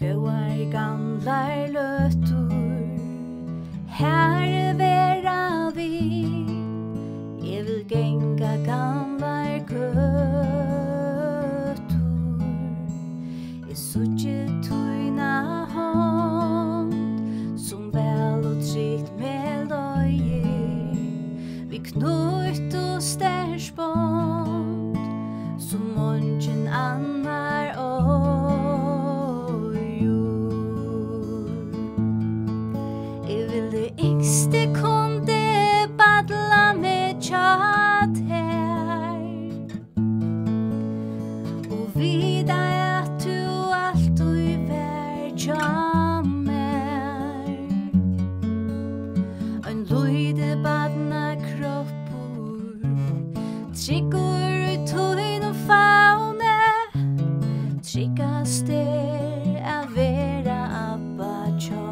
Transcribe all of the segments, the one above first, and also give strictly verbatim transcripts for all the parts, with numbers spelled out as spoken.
Gåar gamlar løtur, her vera vi. Jeg vil genga gamlar gøtur. Jeg suttje tøyna hånd, som vel og trygt med løyer. Vi knutt og stærsbånd, som ongen annar år. Jeg vil det yngste kunde badla med tjat her, og vita at du alltid vær tja mer. En løyde badna kroppur, tryggur i tøyn og faune, tryggast er a vera abba tja.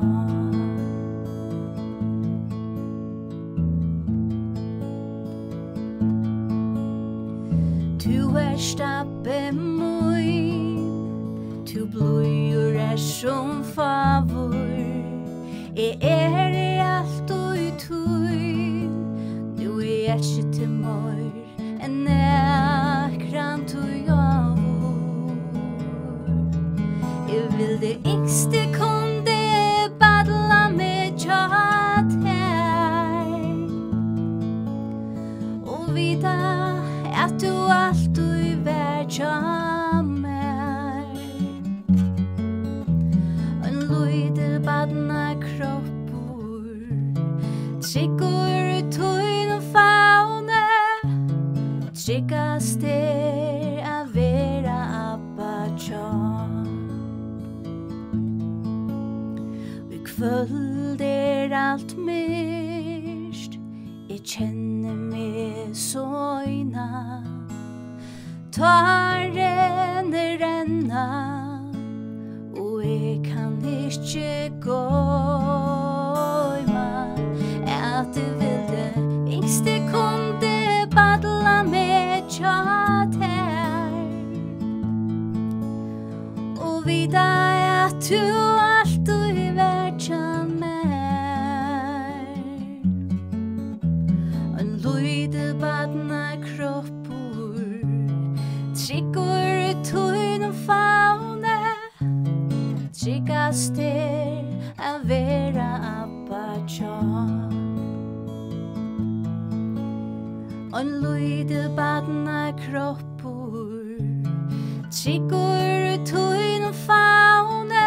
Tu er stappe moin, tu bløyur er som favor. Jeg er i alt og i tøyn, nu er jeg ikke til mor enn ekran tøy avur. Jeg vil det yngste kunde badla med tjat her, og vita at du alltid vær tja mer. En løyde badna kroppur, tryggur i tøyn og faune, tryggast er a vera abba tja. Vi kvöld er alt myrst, jeg kjenner meg søyna. Ta renner renna, og jeg kan ikke gåima at du ville yngste kunde badla med tjat her, og vita at du alltid vær tja mer. En løyde badna kroppur, tryggur i tøyn og faune, tryggast er a vera abba tja. En løyde badna kroppur, tryggur i tøyn og faune,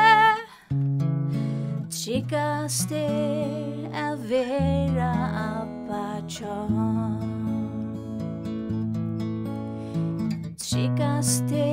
tryggast er a vera abba tja. Tryggast er